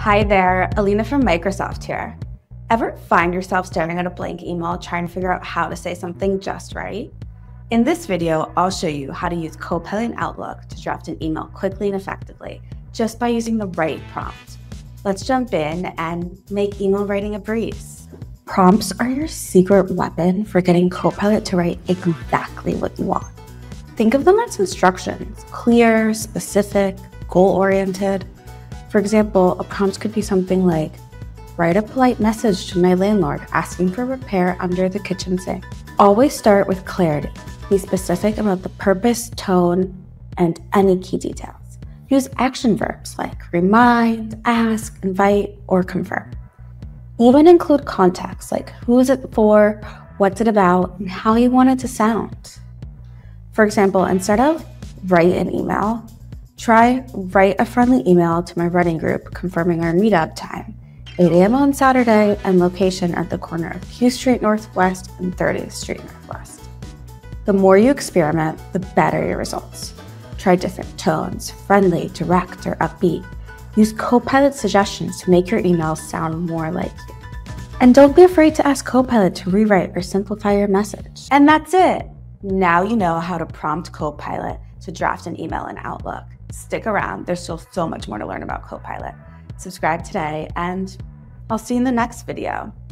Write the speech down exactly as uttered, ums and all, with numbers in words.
Hi there, Alina from Microsoft here. Ever find yourself staring at a blank email trying to figure out how to say something just right? In this video, I'll show you how to use Copilot in Outlook to draft an email quickly and effectively, just by using the right prompt. Let's jump in and make email writing a breeze. Prompts are your secret weapon for getting Copilot to write exactly what you want. Think of them as instructions, clear, specific, goal-oriented. For example, a prompt could be something like, write a polite message to my landlord asking for repair under the kitchen sink. Always start with clarity. Be specific about the purpose, tone, and any key details. Use action verbs like remind, ask, invite, or confirm. Even include context like who is it for, what's it about, and how you want it to sound. For example, instead of write an email, try write a friendly email to my running group confirming our meetup time, eight a m on Saturday, and location at the corner of Q Street Northwest and thirtieth Street Northwest. The more you experiment, the better your results. Try different tones, friendly, direct, or upbeat. Use Copilot suggestions to make your emails sound more like you. And don't be afraid to ask Copilot to rewrite or simplify your message. And that's it. Now you know how to prompt Copilot to draft an email in Outlook. Stick around, there's still so much more to learn about Copilot. Subscribe today, and I'll see you in the next video.